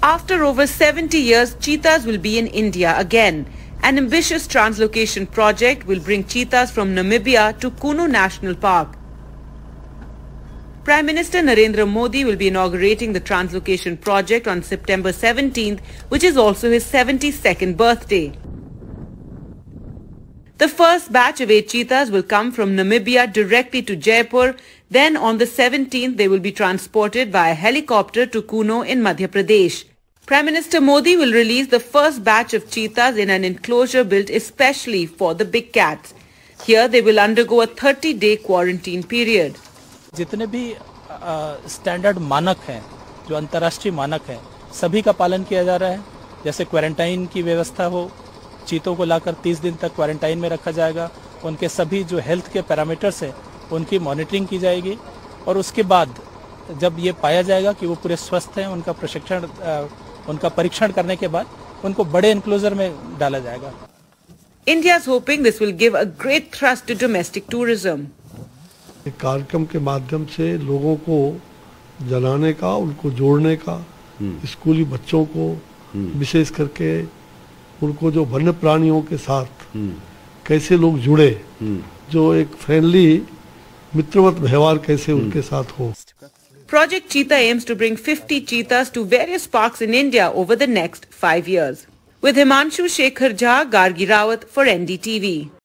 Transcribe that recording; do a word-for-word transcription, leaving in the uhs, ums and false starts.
After over seventy years, cheetahs will be in India again. An ambitious translocation project will bring cheetahs from Namibia to Kuno National Park. Prime Minister Narendra Modi will be inaugurating the translocation project on September seventeenth, which is also his seventy-second birthday. The first batch of eight cheetahs will come from Namibia directly to Jaipur. Then on the seventeenth, they will be transported via helicopter to Kuno in Madhya Pradesh. Prime Minister Modi will release the first batch of cheetahs in an enclosure built especially for the big cats. Here they will undergo a thirty-day quarantine period. जितने भी standard मानक हैं, जो अंतर्राष्ट्रीय मानक हैं, सभी का पालन किया जा रहा है. जैसे क्वारंटाइन की व्यवस्था हो, चीतों को लाकर तीस दिन तक क्वारंटाइन में रखा जाएगा. उनके सभी जो हेल्थ के पैरामीटर्स हैं, उनकी मॉनिटरिंग की जाएगी और उसके बाद जब ये पाया जाएगा कि वो पूरे स्वस्थ हैं, उनका प्रशिक्षण उनका परीक्षण करने के बाद उनको बड़े एनक्लोजर में डाला जाएगा. India is hoping this will give a great thrust to domestic tourism. एक कार्यक्रम के माध्यम से लोगों को जलाने का, उनको जोड़ने का, स्कूली बच्चों को विशेष करके उनको जो वन्य प्राणियों के साथ कैसे लोग जुड़े, जो एक फ्रेंडली मित्रवत व्यवहार कैसे उनके साथ हो. Project Cheetah aims to bring fifty cheetahs to various parks in India over the next five years. With Himanshu Shekhar Jha, Gargi Rawat for N D T V.